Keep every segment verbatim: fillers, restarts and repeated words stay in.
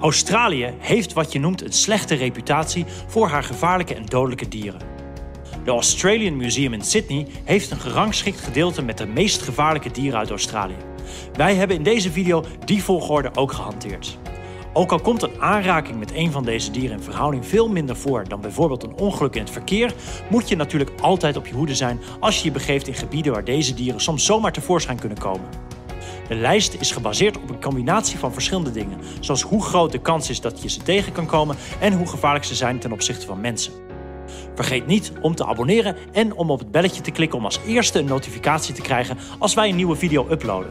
Australië heeft wat je noemt een slechte reputatie voor haar gevaarlijke en dodelijke dieren. De Australian Museum in Sydney heeft een gerangschikt gedeelte met de meest gevaarlijke dieren uit Australië. Wij hebben in deze video die volgorde ook gehanteerd. Ook al komt een aanraking met een van deze dieren in verhouding veel minder voor dan bijvoorbeeld een ongeluk in het verkeer, moet je natuurlijk altijd op je hoede zijn als je je begeeft in gebieden waar deze dieren soms zomaar tevoorschijn kunnen komen. De lijst is gebaseerd op een combinatie van verschillende dingen, zoals hoe groot de kans is dat je ze tegen kan komen en hoe gevaarlijk ze zijn ten opzichte van mensen. Vergeet niet om te abonneren en om op het belletje te klikken om als eerste een notificatie te krijgen als wij een nieuwe video uploaden.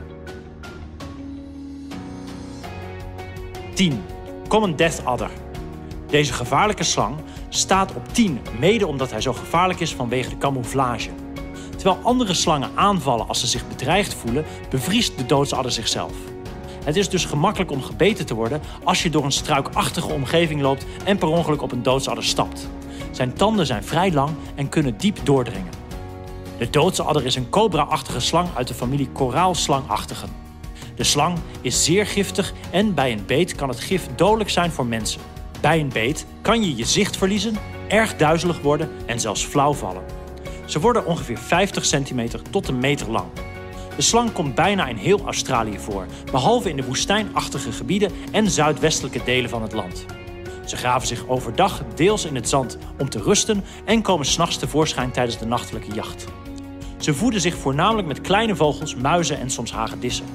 tien. Common Death Adder. Deze gevaarlijke slang staat op tien, mede omdat hij zo gevaarlijk is vanwege de camouflage. Terwijl andere slangen aanvallen als ze zich bedreigd voelen, bevriest de doodsadder zichzelf. Het is dus gemakkelijk om gebeten te worden als je door een struikachtige omgeving loopt en per ongeluk op een doodsadder stapt. Zijn tanden zijn vrij lang en kunnen diep doordringen. De doodsadder is een cobra-achtige slang uit de familie koraalslangachtigen. De slang is zeer giftig en bij een beet kan het gif dodelijk zijn voor mensen. Bij een beet kan je je zicht verliezen, erg duizelig worden en zelfs flauw vallen. Ze worden ongeveer vijftig centimeter tot een meter lang. De slang komt bijna in heel Australië voor, behalve in de woestijnachtige gebieden en zuidwestelijke delen van het land. Ze graven zich overdag deels in het zand om te rusten en komen 's nachts tevoorschijn tijdens de nachtelijke jacht. Ze voeden zich voornamelijk met kleine vogels, muizen en soms hagedissen.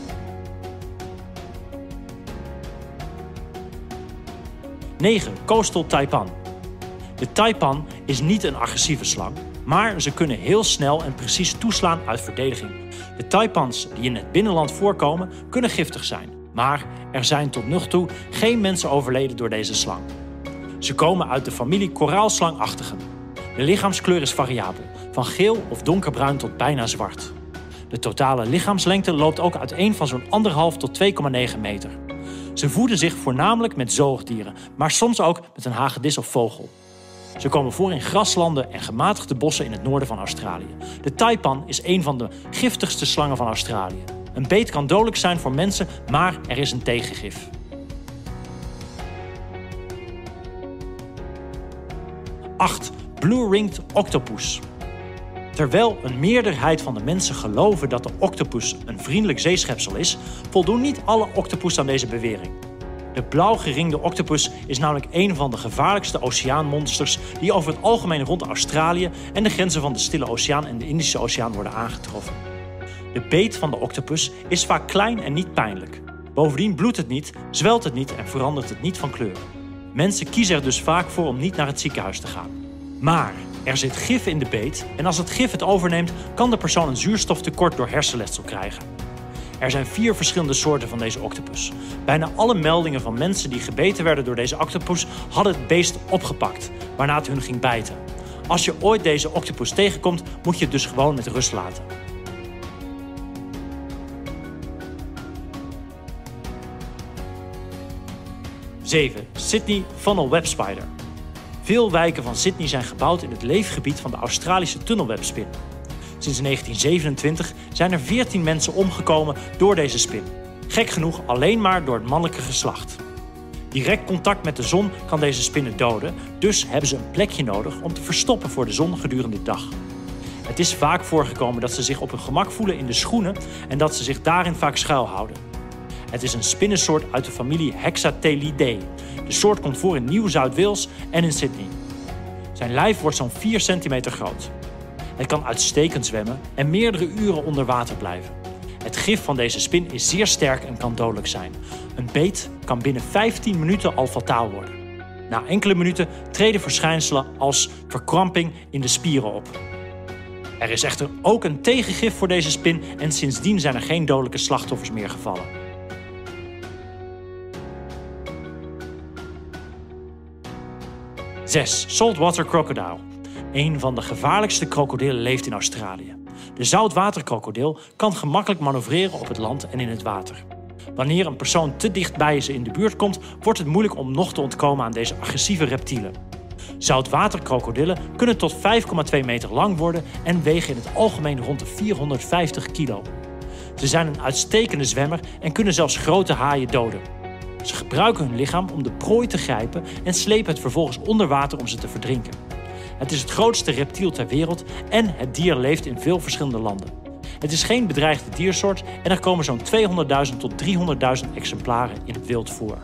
negen. Coastal taipan. De taipan is niet een agressieve slang, maar ze kunnen heel snel en precies toeslaan uit verdediging. De taipans die in het binnenland voorkomen kunnen giftig zijn, maar er zijn tot nu toe geen mensen overleden door deze slang. Ze komen uit de familie koraalslangachtigen. De lichaamskleur is variabel, van geel of donkerbruin tot bijna zwart. De totale lichaamslengte loopt ook uiteen van zo'n anderhalf tot twee komma negen meter. Ze voeden zich voornamelijk met zoogdieren, maar soms ook met een hagedis of vogel. Ze komen voor in graslanden en gematigde bossen in het noorden van Australië. De taipan is een van de giftigste slangen van Australië. Een beet kan dodelijk zijn voor mensen, maar er is een tegengif. acht. Blue-ringed octopus. Terwijl een meerderheid van de mensen geloven dat de octopus een vriendelijk zeeschepsel is, voldoen niet alle octopus aan deze bewering. De blauwgeringde octopus is namelijk een van de gevaarlijkste oceaanmonsters die over het algemeen rond Australië en de grenzen van de Stille Oceaan en de Indische Oceaan worden aangetroffen. De beet van de octopus is vaak klein en niet pijnlijk. Bovendien bloedt het niet, zwelt het niet en verandert het niet van kleur. Mensen kiezen er dus vaak voor om niet naar het ziekenhuis te gaan. Maar er zit gif in de beet en als het gif het overneemt, kan de persoon een zuurstoftekort door hersenletsel krijgen. Er zijn vier verschillende soorten van deze octopus. Bijna alle meldingen van mensen die gebeten werden door deze octopus hadden het beest opgepakt, waarna het hun ging bijten. Als je ooit deze octopus tegenkomt, moet je het dus gewoon met rust laten. zeven. Sydney Funnel Web Spider. Veel wijken van Sydney zijn gebouwd in het leefgebied van de Australische tunnelwebspin. Sinds negentien zevenentwintig zijn er veertien mensen omgekomen door deze spin. Gek genoeg alleen maar door het mannelijke geslacht. Direct contact met de zon kan deze spinnen doden, dus hebben ze een plekje nodig om te verstoppen voor de zon gedurende de dag. Het is vaak voorgekomen dat ze zich op hun gemak voelen in de schoenen en dat ze zich daarin vaak schuilhouden. Het is een spinnensoort uit de familie Hexatelidae. De soort komt voor in Nieuw-Zuid-Wales en in Sydney. Zijn lijf wordt zo'n vier centimeter groot. Het kan uitstekend zwemmen en meerdere uren onder water blijven. Het gif van deze spin is zeer sterk en kan dodelijk zijn. Een beet kan binnen vijftien minuten al fataal worden. Na enkele minuten treden verschijnselen als verkramping in de spieren op. Er is echter ook een tegengif voor deze spin en sindsdien zijn er geen dodelijke slachtoffers meer gevallen. zes. Saltwater crocodile. Een van de gevaarlijkste krokodillen leeft in Australië. De zoutwaterkrokodil kan gemakkelijk manoeuvreren op het land en in het water. Wanneer een persoon te dicht bij ze in de buurt komt, wordt het moeilijk om nog te ontkomen aan deze agressieve reptielen. Zoutwaterkrokodillen kunnen tot vijf komma twee meter lang worden en wegen in het algemeen rond de vierhonderdvijftig kilo. Ze zijn een uitstekende zwemmer en kunnen zelfs grote haaien doden. Ze gebruiken hun lichaam om de prooi te grijpen en slepen het vervolgens onder water om ze te verdrinken. Het is het grootste reptiel ter wereld en het dier leeft in veel verschillende landen. Het is geen bedreigde diersoort en er komen zo'n tweehonderdduizend tot driehonderdduizend exemplaren in het wild voor.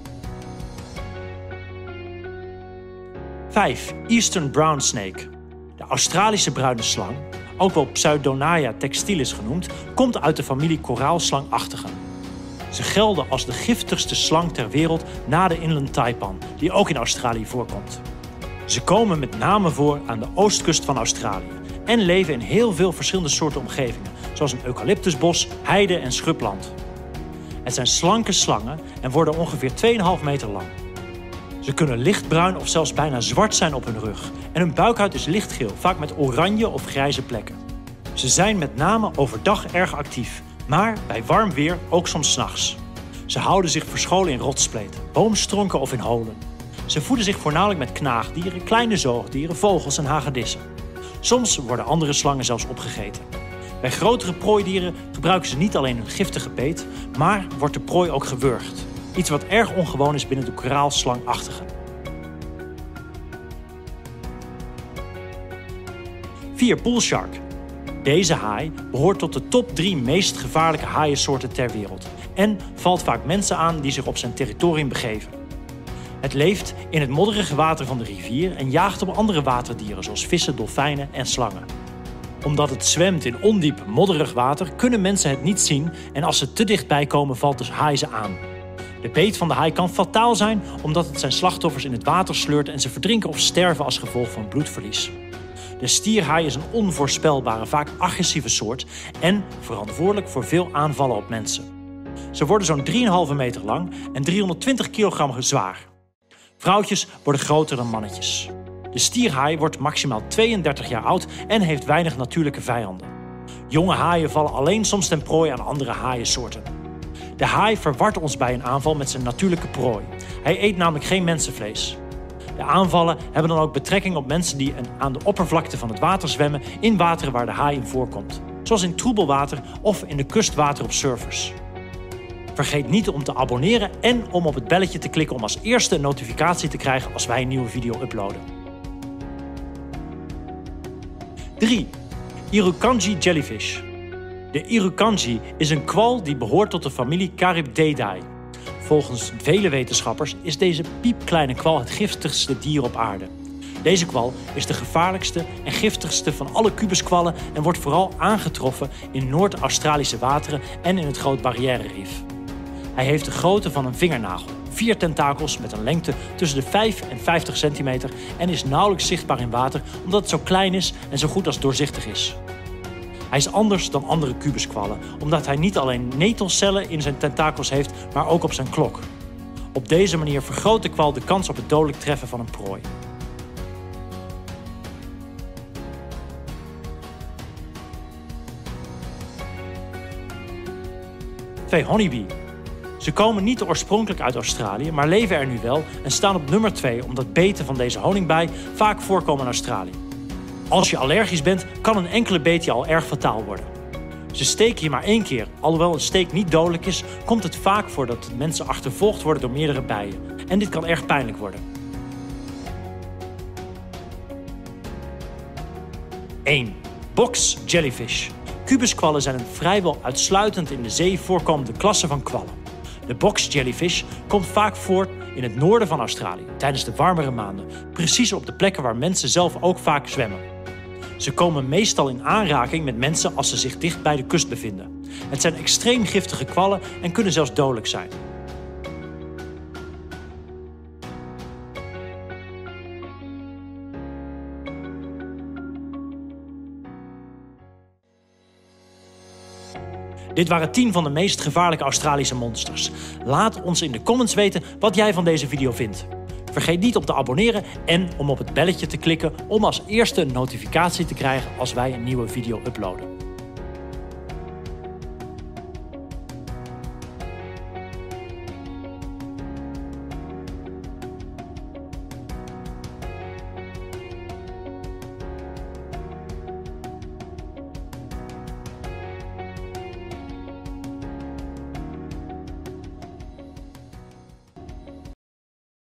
vijf. Eastern Brown Snake. De Australische bruine slang, ook wel Pseudonaia textilis genoemd, komt uit de familie koraalslangachtigen. Ze gelden als de giftigste slang ter wereld na de inland taipan, die ook in Australië voorkomt. Ze komen met name voor aan de oostkust van Australië en leven in heel veel verschillende soorten omgevingen, zoals een eucalyptusbos, heide en schrubland. Het zijn slanke slangen en worden ongeveer twee komma vijf meter lang. Ze kunnen lichtbruin of zelfs bijna zwart zijn op hun rug en hun buikhuid is lichtgeel, vaak met oranje of grijze plekken. Ze zijn met name overdag erg actief, maar bij warm weer ook soms 's nachts. Ze houden zich verscholen in rotsspleten, boomstronken of in holen. Ze voeden zich voornamelijk met knaagdieren, kleine zoogdieren, vogels en hagedissen. Soms worden andere slangen zelfs opgegeten. Bij grotere prooidieren gebruiken ze niet alleen hun giftige beet, maar wordt de prooi ook gewurgd. Iets wat erg ongewoon is binnen de koraalslangachtigen. vier. Poolshark. Deze haai behoort tot de top drie meest gevaarlijke haaiensoorten ter wereld en valt vaak mensen aan die zich op zijn territorium begeven. Het leeft in het modderige water van de rivier en jaagt op andere waterdieren zoals vissen, dolfijnen en slangen. Omdat het zwemt in ondiep, modderig water kunnen mensen het niet zien en als ze te dichtbij komen valt de haai ze aan. De beet van de haai kan fataal zijn omdat het zijn slachtoffers in het water sleurt en ze verdrinken of sterven als gevolg van bloedverlies. De stierhaai is een onvoorspelbare, vaak agressieve soort en verantwoordelijk voor veel aanvallen op mensen. Ze worden zo'n drie komma vijf meter lang en driehonderdtwintig kilogram zwaar. Vrouwtjes worden groter dan mannetjes. De stierhaai wordt maximaal tweeëndertig jaar oud en heeft weinig natuurlijke vijanden. Jonge haaien vallen alleen soms ten prooi aan andere haaiensoorten. De haai verwart ons bij een aanval met zijn natuurlijke prooi. Hij eet namelijk geen mensenvlees. De aanvallen hebben dan ook betrekking op mensen die aan de oppervlakte van het water zwemmen in wateren waar de haai in voorkomt. Zoals in troebelwater of in de kustwater op surfers. Vergeet niet om te abonneren en om op het belletje te klikken om als eerste een notificatie te krijgen als wij een nieuwe video uploaden. drie. Irukandji jellyfish. De Irukandji is een kwal die behoort tot de familie Charybdiidae. Volgens vele wetenschappers is deze piepkleine kwal het giftigste dier op aarde. Deze kwal is de gevaarlijkste en giftigste van alle kubuskwallen en wordt vooral aangetroffen in Noord-Australische wateren en in het Groot Barrière-Reef. Hij heeft de grootte van een vingernagel, vier tentakels met een lengte tussen de vijf en vijftig centimeter en is nauwelijks zichtbaar in water omdat het zo klein is en zo goed als doorzichtig is. Hij is anders dan andere kubuskwallen, omdat hij niet alleen netelcellen in zijn tentakels heeft, maar ook op zijn klok. Op deze manier vergroot de kwal de kans op het dodelijk treffen van een prooi. twee. Honeybee. Ze komen niet oorspronkelijk uit Australië, maar leven er nu wel en staan op nummer twee omdat beten van deze honingbij vaak voorkomen in Australië. Als je allergisch bent, kan een enkele beet je al erg fataal worden. Ze steken je maar één keer. Alhoewel een steek niet dodelijk is, komt het vaak voor dat mensen achtervolgd worden door meerdere bijen. En dit kan erg pijnlijk worden. één. Box jellyfish. Kubuskwallen zijn een vrijwel uitsluitend in de zee voorkomende klasse van kwallen. De box jellyfish komt vaak voor in het noorden van Australië, tijdens de warmere maanden, precies op de plekken waar mensen zelf ook vaak zwemmen. Ze komen meestal in aanraking met mensen als ze zich dicht bij de kust bevinden. Het zijn extreem giftige kwallen en kunnen zelfs dodelijk zijn. Dit waren tien van de meest gevaarlijke Australische monsters. Laat ons in de comments weten wat jij van deze video vindt. Vergeet niet om te abonneren en om op het belletje te klikken om als eerste een notificatie te krijgen als wij een nieuwe video uploaden.